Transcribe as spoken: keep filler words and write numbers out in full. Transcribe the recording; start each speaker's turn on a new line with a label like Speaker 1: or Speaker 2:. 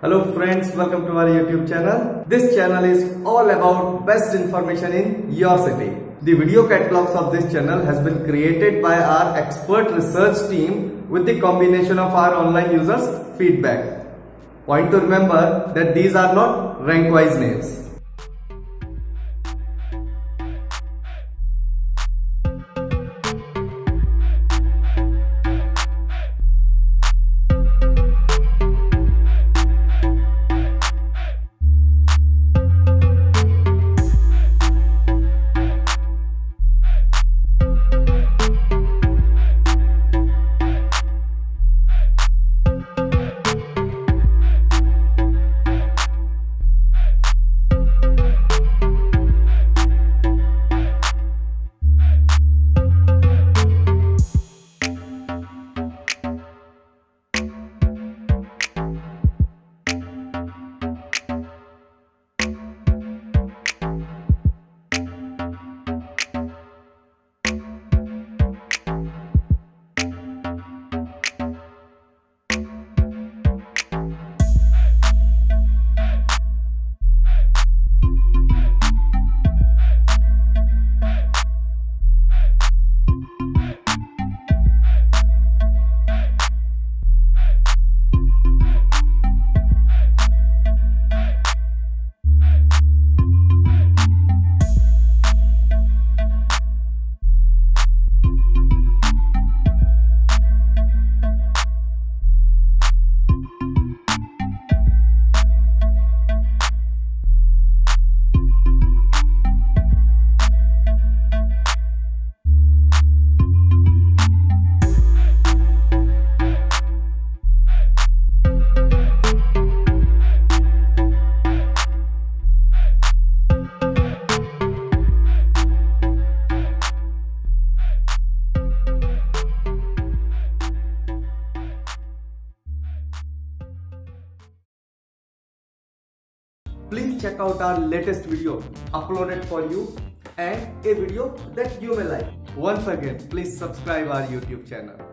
Speaker 1: Hello friends, welcome to our YouTube channel. This channel is all about best information in your city. The video catalogs of this channel has been created by our expert research team with the combination of our online users' feedback. Point to remember that these are not rank-wise names. Please check out our latest video uploaded for you and a video that you may like. Once again, please subscribe our YouTube channel.